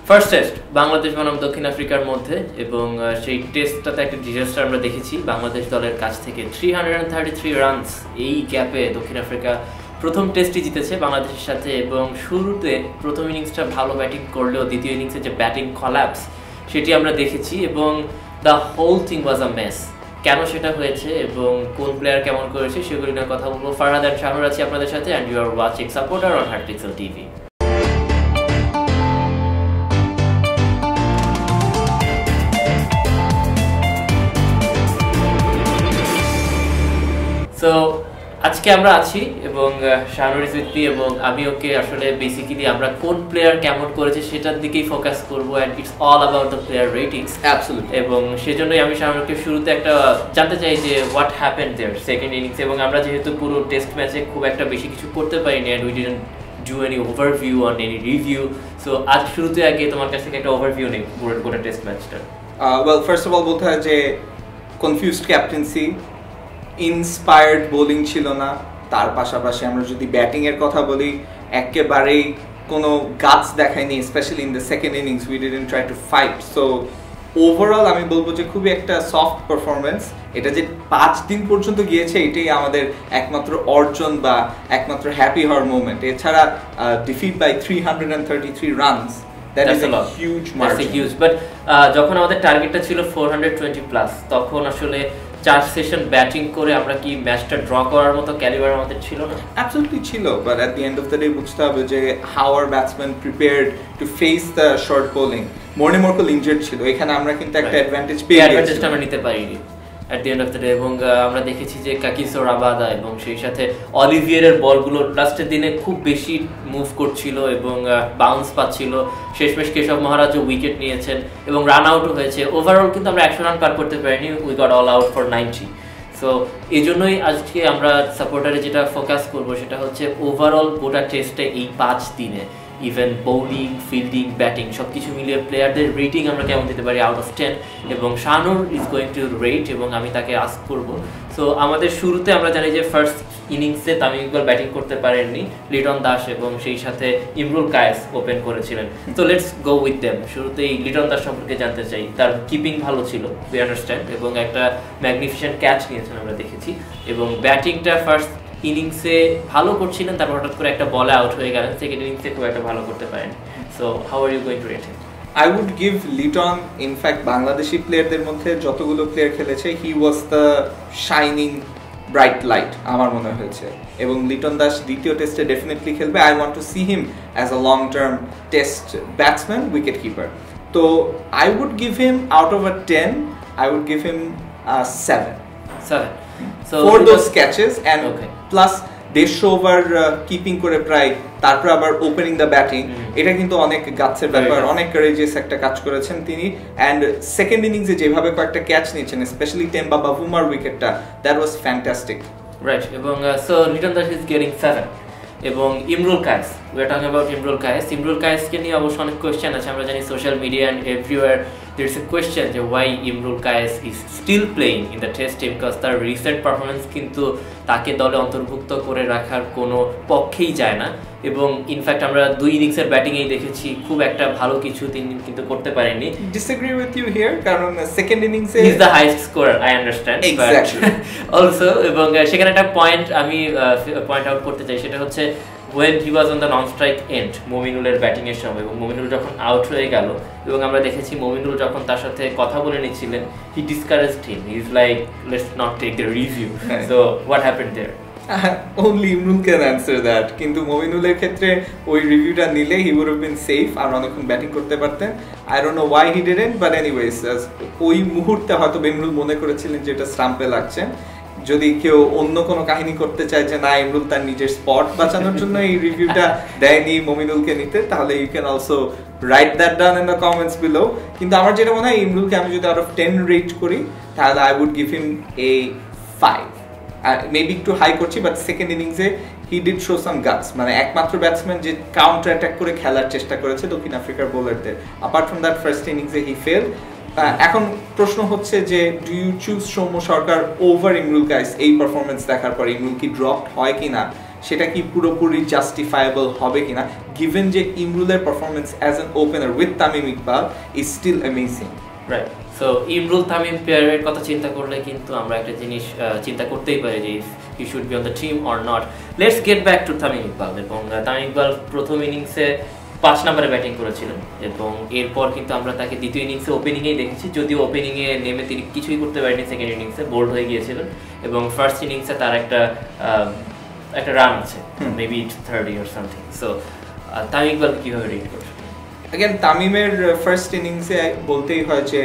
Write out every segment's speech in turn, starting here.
First test Bangladesh বনাম দক্ষিণ আফ্রিকার মধ্যে এবং সেই টেস্টটাতে একটা ডিজাস্টার আমরা দেখেছি বাংলাদেশ দলের কাছ থেকে 333 রানস এই গ্যাপে দক্ষিণ আফ্রিকা প্রথম টেস্টই জিতেছে বাংলাদেশের সাথে এবং শুরুতে প্রথম ইনিংসটা ভালো ব্যাটিং করলেও দ্বিতীয় ইনিংসে যে ব্যাটিং কলাপস সেটি আমরা দেখেছি এবং the whole thing was a mess. কেন সেটা হয়েছে এবং কোন প্লেয়ার কেমন করেছে সেগুলি নিয়ে কথা বলবো। ফারহাদ এন্ড শাহনুর আছি আপনাদের সাথে and you are watching supporter on heart pixel TV. So আজকে আমরা আছি এবং শাহনুর ইজ উইথ মি এবং আমি ওকে আসলে বেসিক্যালি আমরা কোন প্লেয়ার কেমন করেছে সেটার দিকেই ফোকাস করবো and it's all about the player ratings. Absolutely. এবং সেজন্যই আমি শাহনুরকে শুরুতে একটা জানতে চাই যে what happened there second innings এবং আমরা যেহেতু পুরো টেস্ট ম্যাচে খুব একটা বেশি কিছু করতে পারিনি and we didn't do any overview on any review, so আজ শুরুতে আগে তোমার কাছ থেকে একটা ওভারভিউ নেই গোটা টেস্ট ম্যাচটা। ওয়েল ফার্স্ট অফ অল বলতে হয় যে কনফিউজড ক্যাপ্টেন্সি, ইন্সপায়ার্ড বোলিং ছিল না, তার পাশাপাশি আমরা যদি ব্যাটিংয়ের কথা বলি একেবারেই কোনো গাটস দেখায়নি, specially in the second innings we didn't try to fight. So overall আমি বলবো যে খুবই একটা সফট পারফরমেন্স। এটা যে 5 দিন পর্যন্ত গিয়েছে এটাই আমাদের একমাত্র অর্জন বা একমাত্র হ্যাপি হওয়ার মোমেন্ট। এছাড়া defeat by 333 runs, that is a huge margin. Huge, but যখন আমাদের টার্গেটটা ছিল 420 প্লাস তখন আসলে 4 সেশন ব্যাটিং করে আমরা কি ম্যাচটা ড্র করার মতো ক্যালিবার আমাদের ছিল না? Absolutely ছিল, but at the end of the day বুঝতে হবে যে how our batsmen prepared to face the short bowling. Morne Morkel injured ছিল, এখানে আমরা কিন্তু একটা অ্যাডভান্টেজ পেয়ে গেছি, অ্যাডভান্টেজটা আমরা নিতে পারিনি at the end of the day এবং আমরা দেখেছি যে কাকিসো রাবাদা এবং সেই সাথে অলিভিয়ারের বলগুলো লাস্টের দিনে খুব বেশি মুভ করছিল এবং বাউন্স পাচ্ছিল। শেষমেশ কেশব মহারাজও উইকেট নিয়েছেন এবং রান আউটও হয়েছে। ওভারঅল কিন্তু আমরা 100 রান পার করতে পারিনি, we got all out for 90। So এই জন্যই আজকে আমরা সাপোর্টারে যেটা ফোকাস করবো সেটা হচ্ছে ওভারঅল গোটা টেস্টে এই 5 দিনে ইভেন বোলিং, ফিল্ডিং, ব্যাটিং সব কিছু মিলিয়ে প্লেয়ারদের রেটিং আমরা কেমন দিতে পারি আউট অফ 10 এবং Shahnur is going to rate এবং আমি তাকে আস্ক করব। সো আমাদের শুরুতে আমরা জানি যে ফার্স্ট ইনিংসে তামিম ইকবাল ব্যাটিং করতে পারেননি, লিটন দাস এবং সেই সাথে ইমরুল কায়েস ওপেন করেছিলেন। তো লেটস গো উইথ দেম। শুরুতেই লিটন দাস সম্পর্কে জানতে চাই, তার কিপিং ভালো ছিল উই আন্ডারস্ট্যান্ড এবং একটা ম্যাগনিফিসেন্ট ক্যাচ নিয়েছেন আমরা দেখেছি এবং ব্যাটিংটা ফার্স্ট ইনিংসে ভালো করছিলেন, তারপর হঠাৎ করে একটা বলে আউট হয়ে গেলেন, সেকেন্ড ইনিংসে খুব একটা ভালো করতে পারেন। So how are you going to rate him? I would give Liton, in fact Bangladeshi প্লেয়ারদের মধ্যে যতগুলো প্লেয়ার খেলেছে he was the shining bright light আমার মনে হয়েছে এবং লিটন দাস দ্বিতীয় টেস্টে ডেফিনেটলি খেলবে। I want to see him as a long term test batsman, wicket keeper. তো I would give him out of a 10 I would give him a 7 So for those catches and plus 150 over keeping করে প্রায়, তারপর আবার opening the batting, এটা কিন্তু অনেক গাছের ব্যাপার, অনেক কারেজিয়াস একটা কাজ করেছেন তিনি। অ্যান্ড সেকেন্ড ইনিংসে যেভাবে কয়েকটা ক্যাচ নিয়েছেন স্পেশালি টেম্বা বাবুমার উইকেটটা, দ্যাট ওয়াজ ফ্যান্টাস্টিক। রাইট এবং so Liton Das is getting 7 এবং Imrul Kayes, we are talking about Imrul কায়েসকে নিয়ে অবশ্য অনেক কোয়েশ্চেন আছে। আমরা জানি social media and everywhere there is a question যে why Imrul Kayes is still playing in the test team because তার রিসেন্ট পারফরমেন্স কিন্তু তাকে দলে অন্তর্ভুক্ত করে রাখার কোনো পক্ষেই যায় না এবং ইনফ্যাক্ট আমরা 2 ইনিংসের ব্যাটিংয়েই দেখেছি খুব একটা ভালো কিছু তিনি কিন্তু করতে পারেননি। Disagree with you here কারণ সেকেন্ড ইনিংসে he is the highest scorer, I understand, exactly. But also এবং সেখানে একটা পয়েন্ট আমি পয়েন্ট আউট করতে চাই, সেটা হচ্ছে when he was on the non-strike end মমিনুলের ব্যাটিং এর সময় এবং মমিনুল যখন আউট হয়ে গেল এবং আমরা দেখেছি মমিনুল যখন তার সাথে কথা বলে নিচ্ছিলেন he discouraged him, he is like let's not take the review. So what happened there? Only Imrul can answer that. কিন্তু মমিনুলের ক্ষেত্রে ওই রিভিউটা নিলে he would have been safe আর অনেকক্ষণ ব্যাটিং করতে পারতেন। I don't know why he didn't, but anyways ওই মুহূর্তে হয়তো ইমরুল মনে করেছিলেন যে এটা স্টাম্পে লাগছে। যদি কেউ অন্য কোনো কাহিনী করতে চায় যে না ইমরুল তার নিজের স্পট বাঁচানোর জন্য এই রিভিউটা দেয়নি মমিনুলকে নিতে, তাহলে you can also write that down in the comments below. কিন্তু আমার যেটা মনে হয় ইমরুলকে আমি যদি আউট অফ 10 রেট করি তাহলে I would give him a 5, maybe একটু হাই করছি, বাট সেকেন্ড ইনিংসে he did show some guts, মানে একমাত্র ব্যাটসম্যান যে কাউন্টার অ্যাটাক করে খেলার চেষ্টা করেছে দক্ষিণ আফ্রিকার বোলারদের। অ্যাপার্ট ফ্রম দ্যাট ফার্স্ট ইনিংসে হি ফেল। এখন প্রশ্ন হচ্ছে যে do you choose Soumya Sarkar over Imrul Kayes? এই পারফরমেন্স দেখার পর ইমরুল কি ড্রপড হয় কিনা সেটা কি পুরোপুরি জাস্টিফায়েবল হবে কিনা, গিভেন যে ইমরুলের performance as an opener with Tamim Iqbal is still amazing. Right, so Imrul Tamim পেয়ারের কথা চিন্তা করলে কিন্তু আমরা একটা জিনিস চিন্তা করতেই পারি যে he should be on the team or not. Let's get back to Tamim Iqbal. এবং তামিম ইকবাল প্রথম ইনিংসে 5 নম্বরে ব্যাটিং করেছিলেন এবং এরপর কিন্তু আমরা তাকে দ্বিতীয় ইনিংসে ওপেনিংয়েই দেখেছি, যদিও ওপেনিংয়ে নেমে তিনি কিছুই করতে পারেনি, সেকেন্ড ইনিংসে বোল্ড হয়ে গিয়েছিলেন এবং ফার্স্ট ইনিংসে তার একটা রান আছে, maybe 30 or something. So Tamim ইকবালকে কীভাবে রেট করছেন? অ্যাগেন তামিমের ফার্স্ট ইনিংসে বলতেই হয় যে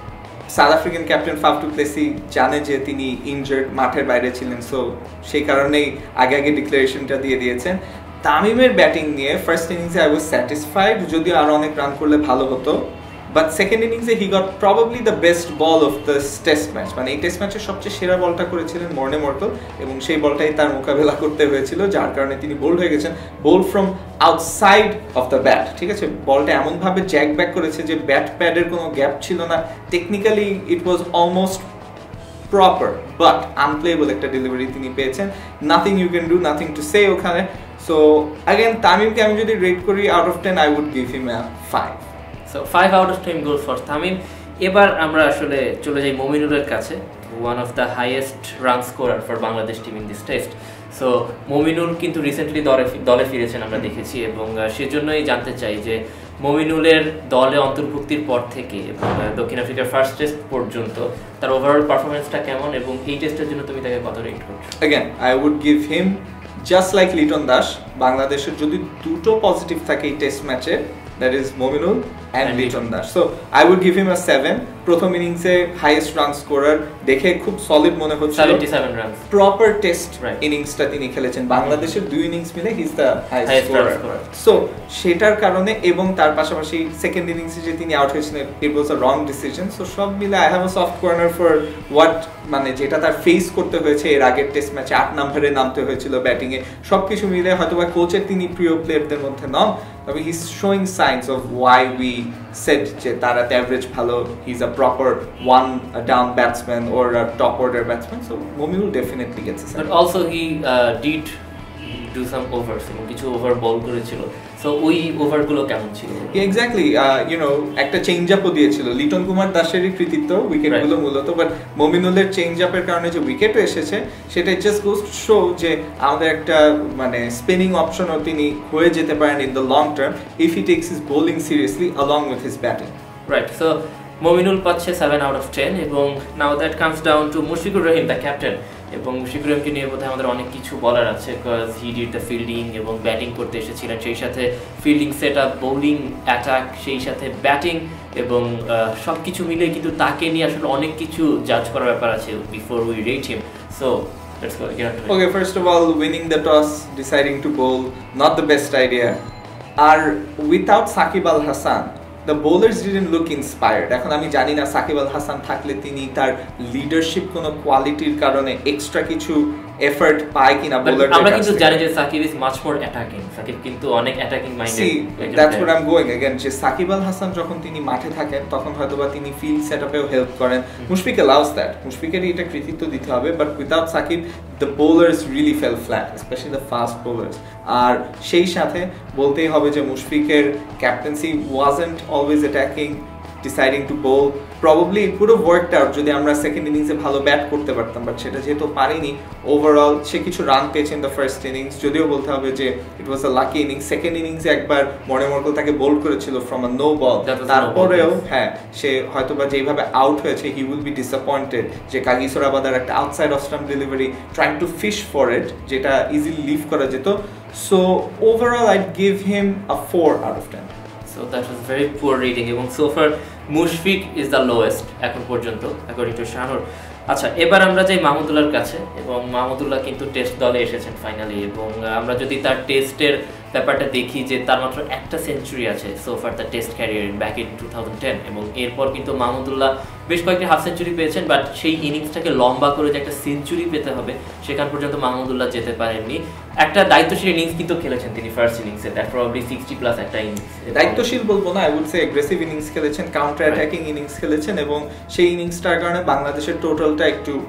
South African captain Faf du Plessis জানে যে তিনি ইনজার্ড, মাঠের বাইরে ছিলেন, সো সেই কারণেই আগে ডিক্লারেশনটা দিয়ে দিয়েছেন। তামিমের ব্যাটিং নিয়ে ফার্স্ট ইনিংসে আই ওয়াজ স্যাটিসফাইড, যদিও আরও অনেক রান করলে ভালো হতো, বাট সেকেন্ড ইনিংসে he got probably the best ball of this test match. মানে এই টেস্ট ম্যাচের সবচেয়ে সেরা বলটা করেছিলেন মর্নে মর্কেল এবং সেই বলটাই তার মোকাবেলা করতে হয়েছিল, যার কারণে তিনি বোল্ড হয়ে গেছেন। Bowl from outside off the bat, ঠিক আছে, বলটা এমনভাবে জ্যাক ব্যাক করেছে যে ব্যাট প্যাডের কোনো গ্যাপ ছিল না, technically it was almost proper, but unplayable একটা ডেলিভারি তিনি পেয়েছেন। Nothing you can do, nothing to say ওখানে। সো অ্যাগেন তামিমকে আমি যদি রেট করি out of 10 I would give him a 5। So 5 out of 10 goal for Tamim. এবার আমরা আসলে চলে যাই মমিনুলের কাছে, one of the highest run scorer for Bangladesh team in this test. So Mominul কিন্তু রিসেন্টলি দলে ফিরেছেন আমরা দেখেছি এবং সেজন্যই জানতে চাই যে মমিনুলের দলে অন্তর্ভুক্তির পর থেকে এবং দক্ষিণ আফ্রিকার ফার্স্ট টেস্ট পর্যন্ত তার ওভারঅল পারফরমেন্সটা কেমন এবং এই টেস্টের জন্য তুমি তাকে কত রেট করছো? Again I would give him just like Liton Das, বাংলাদেশের যদি দুটো পজিটিভ থাকে এই টেস্ট ম্যাচে, that is Mominul and Liton Dash. So I would give him a 7. প্রথম ইনিংসে হাইয়েস্ট রান স্কোরার, দেখে খুব সলিড মনে হচ্ছে, 77 রানস, প্রপার টেস্ট ইনিংসটা তিনি খেলেছেন। বাংলাদেশের দুই ইনিংস মিলে he is the highest scorer. So সেটার কারণে এবং তার পাশাপাশি সেকেন্ড ইনিংসে যে তিনি আউট হয়েছিলেন ইট was a wrong decision. So সব মিলে I have a soft corner for what, মানে যেটা তার ফেস করতে হয়েছে এর আগের টেস্ট ম্যাচে 8 নম্বরে নামতে হয়েছিল ব্যাটিংয়ে, সবকিছু মিলে হয়তোবা কোচের তিনি প্রিয় প্লেয়ারদের মধ্যে নন, তবে he is showing signs of why we said যে তার এত অ্যাভারেজ ভালো, he is a proper one down batsman or a top order batsman, so Mominul definitely gets a 7. But also he did do some overs এবং কিছু over বল করেছিল, so ওই ওভারগুলো কেমন ছিল? এক্স্যাক্টলি, ইউ নো একটা চেঞ্জ আপও দিয়েছিল, লিটন কুমার দাসেরই কৃতিত্ব উইকেটগুলো মূলত, বাট মমিনুলের চেঞ্জ আপের কারণে যে উইকেটও এসেছে সেটা জাস্ট গোস টু শো যে আমাদের একটা মানে স্পিনিং অপশনও তিনি হয়ে যেতে পারেন in the long term if he takes his bowling seriously along with his batting. Right, so Mominul পাচ্ছে 7 আউট অফ 10 এবং now that comes down to Mushfiqur Rahim the captain. এবং মুশফিকুর রহিমকে নিয়ে বোধহয় আমাদের অনেক কিছু বলার আছে, because he did the fielding এবং ব্যাটিং করতে এসেছিলেন, সেই সাথে fielding set up, bowling attack, সেই সাথে ব্যাটিং এবং সব কিছু মিলে কিন্তু তাকে নিয়ে আসলে অনেক কিছু জাজ করার ব্যাপার আছে before we rate him. So let's go. Okay, first of all, winning the toss, deciding to bowl, not the best idea. Are without Saqib Al Hasan, the bowlers didn't look inspired. এখন আমি জানি না সাকিব আল হাসান থাকলে তিনি তার leadership কোন কোয়ালিটির কারণে এক্সট্রা কিছু এফর্ট পায় কিনা বোলারদের। আমরা কিন্তু জানি যে Shakib is much more attacking, Shakib কিন্তু অনেক attacking minded. That's what I am going again, যে সাকিব আল হাসান যখন তিনি মাঠে থাকেন তখন হয়তোবা তিনি ফিল্ড সেটআপেও হেল্প করেন, মুশফিক অ্যালাউস দ্যাট, মুশফিকেরই এটা কৃতিত্ব দিতে হবে, but without Shakib the bowlers really fell flat, specially the fast bowlers. আর সেই সাথে বলতেই হবে যে মুশফিকের captaincy wasn't always attacking, deciding to bowl, probably it could have worked out যদি আমরা সেকেন্ড ইনিংসে ভালো ব্যাট করতে পারতাম, বাট সেটা যেহেতু পারিনি, ওভারঅল সে কিছু রান পেয়েছেন দ্য ফার্স্ট ইনিংস, যদিও বলতে হবে যে it was a lucky innings. Second ইনিংসে একবার মর্নে মর্কেল তাকে বোল্ড করেছিল ফ্রম আ নো বল, তারপরেও হ্যাঁ সে হয়তোবা যেভাবে আউট হয়েছে হি উইল বি ডিসঅ্যাপয়েন্টেড যে কাগিসো রাবাদার একটা outside off stump delivery trying to fish for it, যেটা ইজিলি লিভ করা যেত। So overall I'd give him a 4 out of 10. So that was very poor rating এবং so far Mushfiq is the lowest এখন পর্যন্ত according to শানুর। আচ্ছা, এবার আমরা যাই মাহমুদুল্লাহর কাছে এবং মাহমুদুল্লাহ কিন্তু টেস্ট দলে এসেছেন ফাইনালি এবং আমরা যদি তার টেস্টের ব্যাপারটা দেখি যে তার মাত্র একটা সেঞ্চুরি আছে so far the test career back in 2010 এবং এরপর কিন্তু মাহমুদুল্লাহ বেশ কয়েকটি হাফ সেঞ্চুরি পেয়েছেন, বাট সেই ইনিংসটাকে লম্বা করে যে একটা সেঞ্চুরি পেতে হবে সেখান পর্যন্ত মাহমুদুল্লাহ যেতে পারেননি। একটা দায়িত্বশীল ইনিংস কিন্তু খেলেছেন তিনি ফার্স্ট ইনিংসে, দ্যাট প্রবাবলি 60 প্লাস একটা ইনিংস। দায়িত্বশীল বলবো না, I would say aggressive innings খেলেছেন, কাউন্টার অ্যাটাকিং ইনিংস খেলেছেন এবং সেই ইনিংসটার কারণে বাংলাদেশের টোটালটা একটু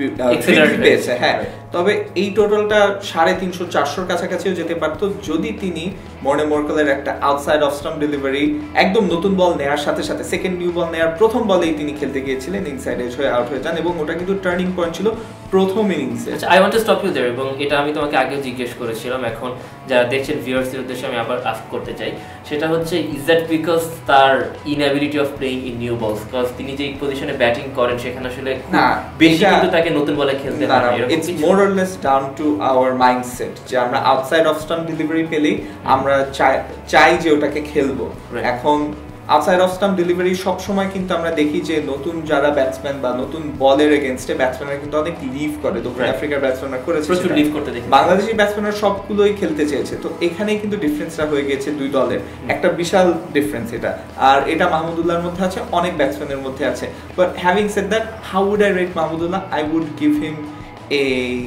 পেয়েছে। হ্যাঁ, তবে এই টোটালটা 350-400 কাছাকাছিও যেতে পারতো যদি তিনি মর্নে মর্কেলের একটা আউটসাইড অফ স্টাম্প ডেলিভারি একদম নতুন বল নেওয়ার সাথে সাথে সেকেন্ড নিউ বল নেওয়ার প্রথম বলেই তিনি খেলতে গিয়েছিলেন, ইনসাইড এজ হয়ে আউট হয়ে যান এবং ওটা কিন্তু টার্নিং পয়েন্ট ছিল প্রথম ইনিংসে। আচ্ছা, I want to stop you there, এবং এটা আমি তোমাকে আগেও জিজ্ঞেস করেছিলাম, এখন যারা দেখছেন ভিউয়ার্সদের উদ্দেশ্যে আমি আবার আস্ক করতে চাই, সেটা হচ্ছে ইজ দ্যাট বিকজ তার inability of playing in new balls, because তিনি যে পজিশনে ব্যাটিং করেন সেখানে আসলে না বেশি কিন্তু তাকে নতুন বলে খেলতে হয় না, it's more or less down to our mindset যে আমরা আউটসাইড অফ স্টাম্প ডেলিভারি পেলেই আমরা চাই যে ওটাকে খেলবো। এখন আউটসাইড অফ স্টাম্প ডেলিভারি সব সময় কিন্তু আমরা দেখি যে নতুন যারা ব্যাটসম্যান বা নতুন বলের এগেইনস্টে ব্যাটসম্যানরা কিন্তু অনেক লিভ করে, দক্ষিণ আফ্রিকার ব্যাটসম্যানরা করেছে, প্রচুর লিভ করতে দেখি, বাংলাদেশি ব্যাটসম্যানরা সবগুলোই খেলতে চেয়েছে। তো এখানেই কিন্তু ডিফারেন্সটা হয়ে গেছে দুই দলের, একটা বিশাল ডিফারেন্স এটা, আর এটা মাহমুদুল্লাহর মধ্যে আছে, অনেক ব্যাটসম্যানের মধ্যে আছে। But having said that, how would I rate Mahmudullah? I would give him a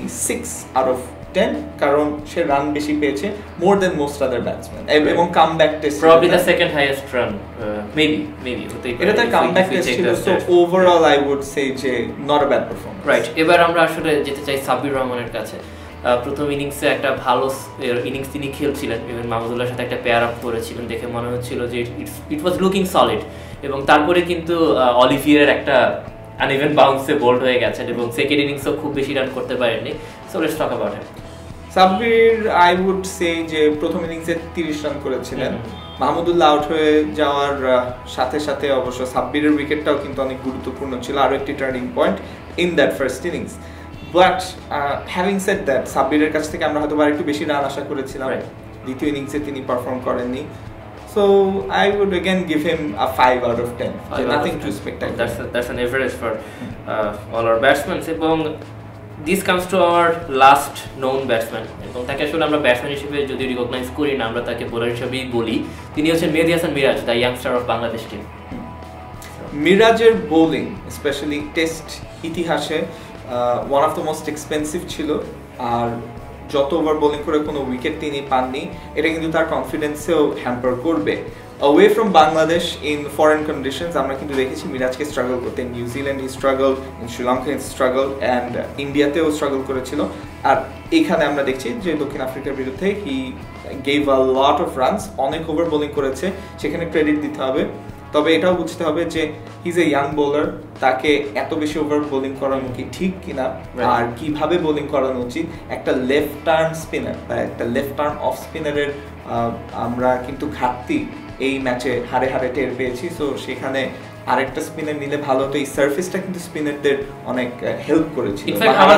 6 out of 10, কারণ সে রান বেশি পেয়েছে more than most other batsman এবং comeback test probably the second highest run, maybe হতে পারে, এটা তার কামব্যাক টেস্ট ছিল। So overall I would say যে not a bad performance. Right, এবার আমরা আসলে যেতে চাই সাব্বির রহমানের কাছে। প্রথম ইনিংসে একটা ভালো ইনিংস তিনি খেলছিলেন, ইভেন মাহমুদুল্লাহর সাথে একটা পেয়ার আপ করেছিলেন, দেখে মনে হচ্ছিল যে ইট ওয়াজ লুকিং সলিড, এবং তারপরে কিন্তু অলিভিয়ারের একটা আনইভেন বাউন্সে বোল্ড হয়ে গেছেন এবং সেকেন্ড ইনিংসও খুব বেশি রান করতে পারেননি। So let's talk about him. Sabbir I would say যে প্রথম ইনিংসে 30 রান করেছিলেন, মাহমুদুল্লাহ আউট হয়ে যাওয়ার সাথে সাথে অবশ্য সাব্বিরের উইকেটটাও কিন্তু অনেক গুরুত্বপূর্ণ ছিল, আরো একটি turning point in that first innings. But having said that, সাব্বিরের কাছ থেকে আমরা হয়তো একটু বেশি রান আশা করেছিলাম, দ্বিতীয় ইনিংসে তিনি পারফর্ম করেননি। So I would again give him a 5 out of 10. Nothing too spectacular. That's an average for all our batsmen. এবং this comes to our last known batsman, এবং তাকে আসলে আমরা ব্যাটসম্যান হিসেবে যদি রিকগনাইজ করি না, আমরা তাকে বোলার হিসেবেই বলি। তিনি হচ্ছেন Mehedi Hasan Miraz, the youngster of Bangladesh team. মিরাজের বোলিং স্পেশালি টেস্ট ইতিহাসে one of the most expensive ছিল, আর যত ওভার বোলিং করে কোনো উইকেট তিনি পাননি, এটা কিন্তু তার কনফিডেন্সেও হ্যাম্পার করবে। Away from Bangladesh in foreign conditions আমরা কিন্তু দেখেছি মিরাজকে স্ট্রাগল করতে, New Zealand struggle, in Sri Lanka struggle, and ইন্ডিয়াতেও স্ট্রাগল করেছিল। আর এখানে আমরা দেখছি যে দক্ষিণ আফ্রিকার বিরুদ্ধে he gave a lot of runs, অনেক ওভার বোলিং করেছে, সেখানে ক্রেডিট দিতে হবে। তবে এটাও বুঝতে হবে যে he is a young bowler, তাকে এত বেশি ওভার বোলিং করানো কি ঠিক কিনা, আর কিভাবে বোলিং করানো উচিত। একটা লেফট টার্ন স্পিনার বা একটা লেফট টার্ন অফ স্পিনারের আমরা কিন্তু ঘাটতি এই ম্যাচে হারে হারে টের পেয়েছি। সো সেখানে আরেকটা স্পিনার নিলে ভালো হতো। এই সার্ফেসটা কিন্তু স্পিনারদের অনেক হেল্প করেছিল।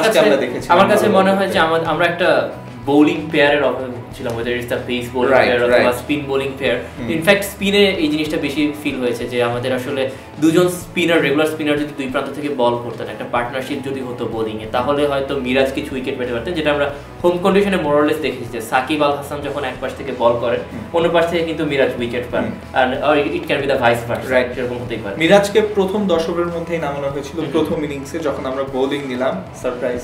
আমার কাছে মনে হয় যে আমরা একটা বোলিং পেয়ারের অভাব ছিলাম, whether it's the pace bowling pair অথবা স্পিন বোলিং পেয়ার। ইনফ্যাক্ট স্পিনে এই জিনিসটা বেশি ফিল হয়েছে যে আমাদের আসলে দুজন স্পিনার, রেগুলার স্পিনার যদি দুই প্রান্ত থেকে বল করতেন, একটা পার্টনারশিপ যদি হতো বোলিংয়ে, তাহলে হয়তো মিরাজ কিছু উইকেট পেতে পারতেন, যেটা আমরা হোম কন্ডিশনে মোরলেস দেখেছি যে সাকিব আল হাসান যখন এক পাশ থেকে বল করেন, অন্য পাশ থেকে কিন্তু মিরাজ উইকেট পান, আর it can be the vice versa, সেরকম হতেই পারে। মিরাজকে প্রথম 10 ওভারের মধ্যেই নামানো হয়েছিল প্রথম ইনিংসে, যখন আমরা বোলিং নিলাম, সারপ্রাইজ।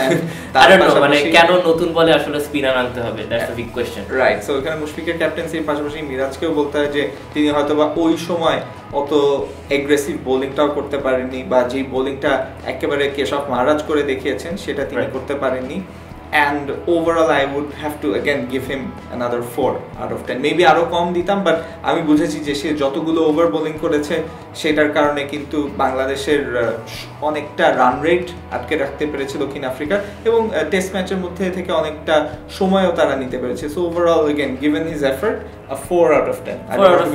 মানে কেন নতুন বলে আসলে স্পিনার আনতে হবে, that's a big question, right? So এখানে মুশফিকের ক্যাপ্টেন্সির পাশাপাশি মিরাজকেও বলতে হয় যে তিনি হয়তোবা ওই সময় অত এগ্রেসিভ বোলিংটাও করতে পারেননি, বা যেই বোলিংটা একেবারে কেশব মহারাজ করে দেখিয়েছেন সেটা তিনি করতে পারেননি। And overall I would have to again give him another 4 out of 10. Maybe আরো কম দিতাম, বাট আমি বুঝেছি যে সে যতগুলো ওভার বোলিং করেছে সেটার কারণে কিন্তু বাংলাদেশের অনেকটা রান রেট আটকে রাখতে পেরেছে দক্ষিণ আফ্রিকা, এবং টেস্ট ম্যাচের মধ্যে থেকে অনেকটা সময়ও তারা নিতে পেরেছে। So overall again given his effort, a 4 out of 10. 4 out of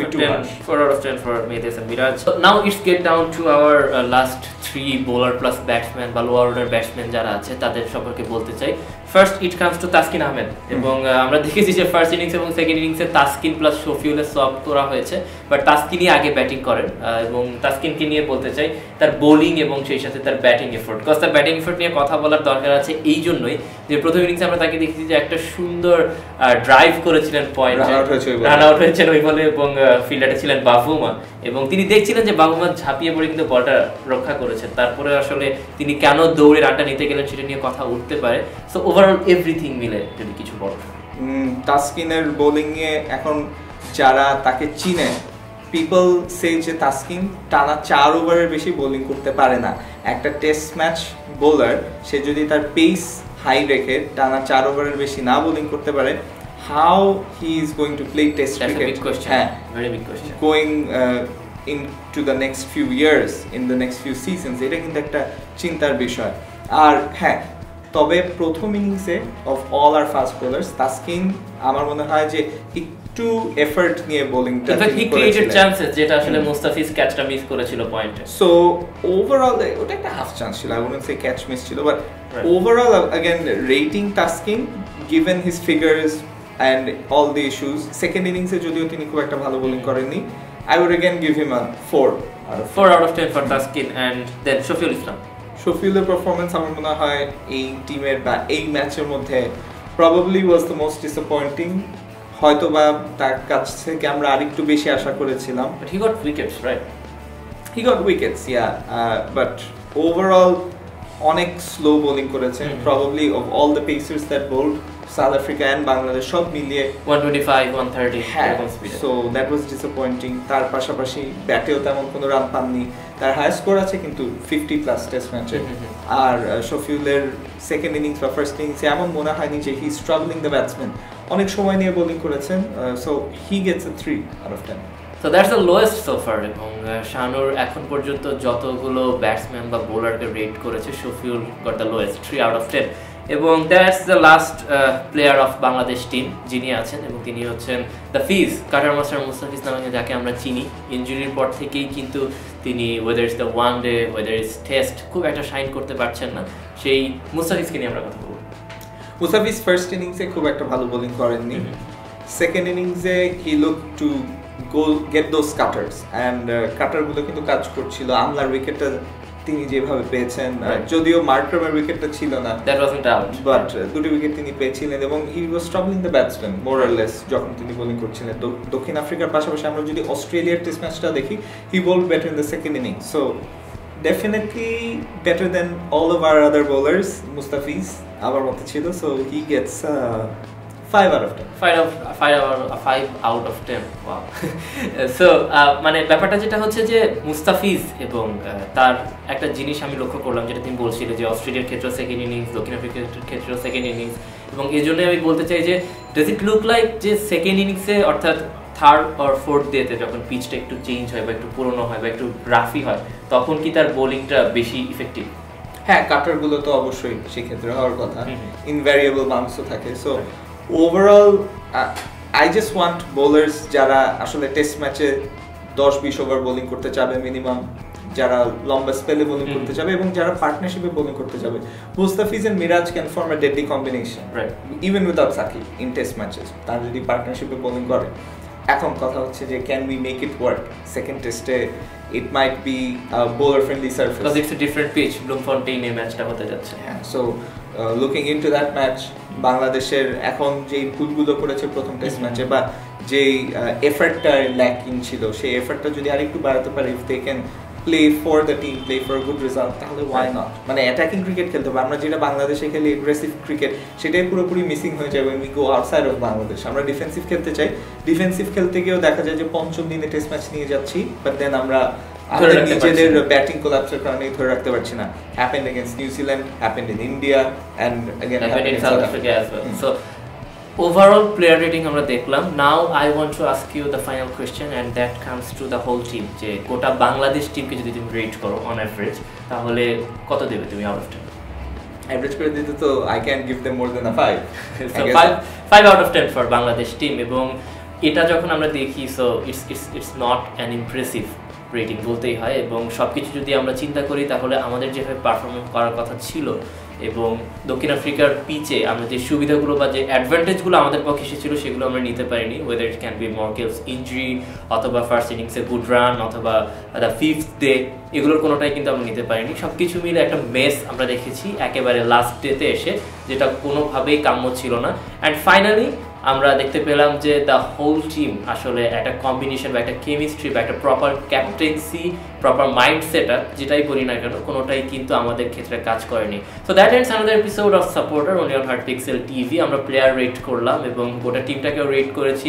10 for Mehdie Hasan Miraj. So now it's get down to our last 3 bowler plus batsmen বা লোয়ার অর্ডার ব্যাটসম্যান যারা আছে তাদের সম্পর্কে বলতে চাই। First it comes to Taskin Ahmed, এবং আমরা দেখেছি যে ফার্স্ট ইনিংস এবং সেকেন্ড ইনিংসে তাসকিন প্লাস শফিউলের সব করা হয়েছে, বাট তাসকিনই আগে ব্যাটিং করেন, এবং তাসকিনকে নিয়ে বলতে চাই তার বোলিং এবং সেই সাথে তার ব্যাটিং এফোর্ট। বিকজ তার ব্যাটিং এফোর্ট নিয়ে কথা বলার দরকার আছে এই জন্যই যে প্রথম ইনিংসে আমরা তাকে দেখেছি যে একটা সুন্দর ড্রাইভ করেছিলেন, পয়েন্ট রান আউট হয়েছেন ওই বলে, এবং ফিল্ডারে ছিলেন বাবুমা, এবং তিনি দেখছিলেন যে বাবুমা ঝাঁপিয়ে পড়ে কিন্তু বলটা রক্ষা করেছেন। তারপরে আসলে তিনি কেন দৌড়ে রানটা নিতে গেলেন সেটা নিয়ে কথা উঠতে পারে। সো ওভারঅল এভরিথিং মিলে যদি কিছু বলো। তাসকিনের বোলিংয়ে এখন যারা তাকে চিনে, পিপল সে যে তাসকিন টানা 4 ওভারের বেশি বোলিং করতে পারে না, একটা টেস্ট ম্যাচ বোলার সে যদি তার পেস হাই রেখে টানা 4 ওভারের বেশি না বোলিং করতে পারে, how he is going to play test That's cricket? a big question. Very big question. Going into the next few years, in the next few seasons, এটা কিন্তু একটা চিন্তার বিষয়। আর হ্যাঁ, তবে প্রথম ইনিংসে of all our fast bowlers Taskin আমার মনে হয় যে একটু এফর্ট নিয়ে বোলিংটা হি ক্রিয়েটেড চান্সেস, যেটা আসলে মুস্তাফিজ ক্যাচটা মিস করেছিল পয়েন্টে। সো ওভারঅল ওটা একটা হাফ চান্স ছিল, I wouldn't say catch miss ছিল, but overall again rating Taskin given his figures and all the issues, second innings এ যদিও তিনি খুব একটা ভালো বোলিং করেননি, I would again give him a 4 out of 10 for Taskin. And then Shafiul Islam, শফিউলের performance আমার মনে হয় এই টিমের বা এই ম্যাচের মধ্যে probably was the most disappointing। হয়তো বা তার কাছ থেকে আমরা আরেকটু বেশি আশা করেছিলাম, but he got wickets, right? He got wickets, yeah, but overall অনেক স্লো বোলিং করেছেন। probably of all the pacers that bowled, South Africa and Bangladesh সব মিলিয়ে 125 130 এরকম speed. so that was disappointing। তার পাশাপাশি ব্যাটেও তেমন কোনো রান পাননি, তার হাই স্কোর আছে কিন্তু 50 প্লাস টেস্ট ম্যাচে। আর শফিউলের সেকেন্ড ইনিংস বা ফার্স্ট ইনিংসে এমন মনে হয়নি যে হি স্ট্রাগলিং দ্য ব্যাটসম্যান, অনেক সময় নিয়ে বোলিং করেছেন। so he gets a 3 out of 10। So that's the lowest so far। এবং শানুর এখন পর্যন্ত যতগুলো ব্যাটসম্যান বা বোলারকে রেট করেছে, Shafiul got the lowest 3 out of 10। এবং that's the last player of Bangladesh team যিনি আছেন, এবং তিনি হচ্ছেন the Fizz cutter master Mustafiz নামে যাকে আমরা চিনি। ইনজুরির পর থেকেই কিন্তু তিনি whether is the one day whether is test খুব একটা শাইন করতে পারছেন না। সেই মুস্তাফিজকে নিয়ে আমরা কথা বলবো। মুস্তাফিজ ফার্স্ট ইনিংসে খুব একটা ভালো বোলিং করেননি, সেকেন্ড ইনিংসে he look to go get those cutters and কাটারগুলো কিন্তু কাজ করছিল। আমলার উইকেটটা তিনি যেভাবে পেয়েছেন, যদিও মার্করামের উইকেটটা ছিল না, that wasn't out, বাট দুটো উইকেট তিনি পেয়েছিলেন এবং he was struggling the batsman more or less যখন তিনি বোলিং করছিলেন। দক্ষিণ আফ্রিকার পাশাপাশি আমরা যদি অস্ট্রেলিয়ার টেস্ট ম্যাচটা দেখি, he bowled better in the second innings, so definitely better than all of our other bowlers। Mustafiz আমার মতে ছিল, so he gets 5 out of 10। 5 out of 10, wow। So মানে ব্যাপারটা যেটা হচ্ছে যে মুস্তাফিজ এবং তার একটা জিনিস আমি লক্ষ্য করলাম, যেটা তুমি বলছিলে যে অস্ট্রেলিয়ার ক্ষেত্রে সেকেন্ড ইনিংস, দক্ষিণ আফ্রিকার ক্ষেত্রে সেকেন্ড ইনিংস, এবং এই জন্যই আমি বলতে চাই যে ডাজ ইট লুক লাইক যে সেকেন্ড ইনিংসে অর্থাৎ থার্ড আর ফোর্থ ডেতে যখন পিচটা একটু চেঞ্জ হয় বা একটু পুরনো হয় বা একটু রাফি হয়, তখন কি তার বোলিংটা বেশি ইফেক্টিভ? হ্যাঁ, কাটারগুলো তো অবশ্যই সেক্ষেত্রে হওয়ার কথা, ইনভ্যারিয়েবল বাউন্সও থাকে। So overall I just want bowlers যারা আসলে টেস্ট ম্যাচে 10-20 ওভার বোলিং করতে চাবে মিনিমাম, যারা লম্বা স্পেলে বোলিং করতে যাবে এবং যারা পার্টনারশিপে বোলিং করতে যাবে। Mustafiz and Miraz can form a deadly combination even without Shakib in test matches. তার যদি পার্টনারশিপে বোলিং করে, এখন কথা হচ্ছে যে can we make it work second টেস্টে? It might be bowler friendly surface because it's a different pitch, Bloemfontein এই ম্যাচটা হতে যাচ্ছে। হ্যাঁ, so looking into that match, বাংলাদেশের এখন যেই ভুলগুলো করেছে প্রথম টেস্ট ম্যাচে বা যেই এফর্টটা ল্যাকিং ছিল, সেই এফর্টটা যদি আরেকটু বাড়াতে পারে, if they can play for the team, play for good result, তাহলে ওয়াই নট? মানে অ্যাটাকিং ক্রিকেট খেলতে হবে। আমরা যেটা বাংলাদেশে খেলি এগ্রেসিভ ক্রিকেট, সেটাই পুরোপুরি মিসিং হয়ে যাবে we go outside of Bangladesh. আমরা ডিফেন্সিভ খেলতে চাই, ডিফেন্সিভ খেলতে গিয়েও দেখা যায় যে পঞ্চম দিনে টেস্ট ম্যাচ নিয়ে যাচ্ছি, বাট দেন আমরা আমাদের নিজেদের ব্যাটিং কোলাপসের কারণে ধরে রাখতে পারছি না। Happened against New Zealand, happened in India, and again happened in South Africa as well. So overall player rating আমরা দেখলাম। Now I want to ask you the final question and that comes to the whole team, যে গোটা বাংলাদেশ টিমকে যদি তুমি rate করো on average, তাহলে কত দেবে তুমি আউট অফ 10? এভারেজ করে দিতে তো I can't give them more than a 5। So 5 out of 10 for Bangladesh team. এবং এটা যখন আমরা দেখি, so it's not an impressive rating বলতেই হয়। এবং সব কিছু যদি আমরা চিন্তা করি, তাহলে আমাদের যেভাবে পারফরমেন্স করার কথা ছিল এবং দক্ষিণ আফ্রিকার পিচে আমরা যে সুবিধাগুলো বা যে অ্যাডভান্টেজগুলো আমাদের পক্ষে এসেছিল, সেগুলো আমরা নিতে পারিনি। Whether it can be Morkel's injury, অথবা ফার্স্ট ইনিংসে গুড রান, অথবা দ্য ফিফথ ডে, এগুলোর কোনোটাই কিন্তু আমরা নিতে পারিনি। সব কিছু মিলে একটা মেস আমরা দেখেছি একেবারে লাস্ট ডেতে এসে, যেটা কোনোভাবেই কাম্য ছিল না। অ্যান্ড ফাইনালি আমরা দেখতে পেলাম যে দ্য হোল টিম আসলে একটা কম্বিনেশন বা একটা কেমিস্ট্রি বা একটা proper captaincy, proper mind set up, যেটাই বলি না কেন, কোনোটাই কিন্তু আমাদের ক্ষেত্রে কাজ করেনি। So that ends another episode of supporter only on heart pixel TV. আমরা প্লেয়ার রেট করলাম এবং গোটা টিমটাকেও রেট করেছি।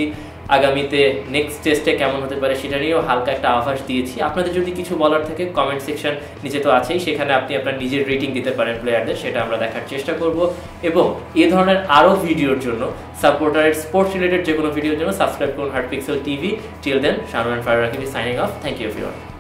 আগামীতে নেক্সট টেস্টে কেমন হতে পারে সেটা নিয়েও হালকা একটা আভাস দিয়েছি। আপনাদের যদি কিছু বলার থাকে কমেন্ট সেকশন নিচে তো আছেই, সেখানে আপনি আপনার নিজের রেটিং দিতে পারেন প্লেয়ারদের, সেটা আমরা দেখার চেষ্টা করব। এবং এই ধরনের আরও ভিডিওর জন্য সাপোর্টারের স্পোর্টস রিলেটেড যে কোনো ভিডিওর জন্য সাবস্ক্রাইব করুন Heart pixel TV. Till then, Shanu and Faruk Rakib signing off. Thank you everyone.